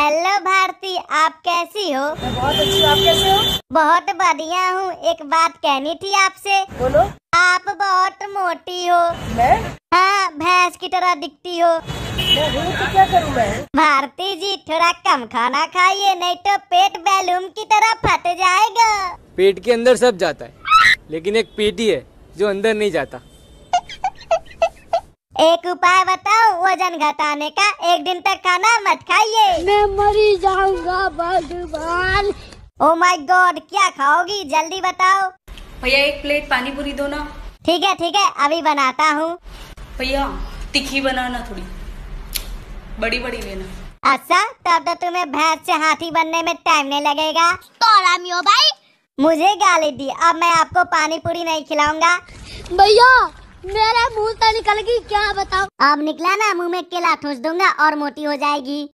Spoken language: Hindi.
हेलो भारती, आप कैसी हो? मैं बहुत अच्छी हूँ, आप कैसे हो? बहुत बढ़िया हूँ। एक बात कहनी थी आपसे। बोलो। आप बहुत मोटी हो। मैं? हाँ, भैंस की तरह दिखती हो। मैं हूँ तो क्या करूँ मैं? भारती जी, थोड़ा कम खाना खाइए, नहीं तो पेट बैलून की तरह फट जाएगा। पेट के अंदर सब जाता है, लेकिन एक पेटी है जो अंदर नहीं जाता। एक उपाय बताओ वजन घटाने का। एक दिन तक खाना मत खाइए। मैं मरी जाऊंगा भगवान। ओ माय गॉड, क्या खाओगी? जल्दी बताओ। भैया एक प्लेट पानी पूरी दो ना। ठीक है, अभी बनाता हूँ। भैया तीखी बनाना, थोड़ी बड़ी बड़ी लेना। अच्छा, तब तो तुम्हें भैंस से हाथी बनने में टाइम नहीं लगेगा। तो रामियो भाई, मुझे गाली दी, अब मैं आपको पानी पूरी नहीं खिलाऊंगा। भैया मेरे मुंह से निकल गई, क्या बताऊं। अब निकला ना, मुंह में केला ठूस दूंगा और मोटी हो जाएगी।